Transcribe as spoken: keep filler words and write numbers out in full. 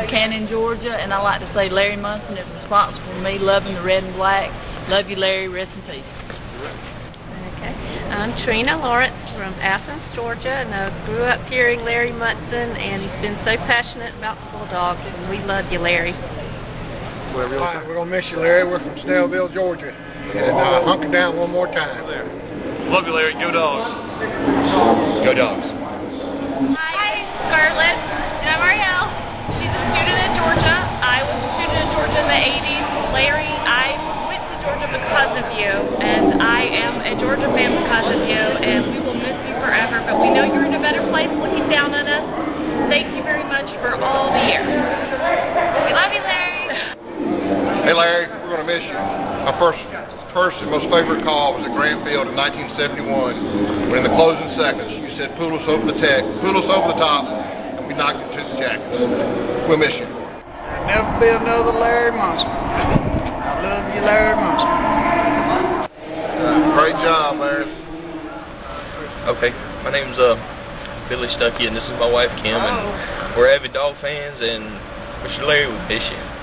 Cannon, Georgia, and I like to say Larry Munson is responsible for me loving the red and black. Love you, Larry. Rest in peace. Okay. I'm Trina Lawrence from Athens, Georgia, and I grew up hearing Larry Munson, and he's been so passionate about the Bulldogs, and we love you, Larry. All right, we're going to miss you, Larry. We're from Snellville, Georgia. And uh, hunker down one more time. Love you, Larry. Go Dogs. Go Dogs. Hi, Scarlett, and I'm Ariel. She's a student in Georgia. I was a student in Georgia in the eighties. Larry, I went to Georgia because of you, and I am a Georgia fan because of you, and we will miss you forever, but we know you're in a better place looking down on us. Thank you very much for all the years. We love you, Larry. Hey, Larry, we're going to miss you. My first, first and most favorite call was at Grant Field in nineteen seventy-one, when in the closing seconds you said, "Pull us over the tech, pull us over the top," and we knocked it to the jackets. We'll miss you. There'll never be another Larry Munson. I love you, Larry Munson. Great job, Larry. Okay, my name's uh, Billy Stuckey, and this is my wife Kim, and we're avid dog fans, and Mister Larry, we miss you.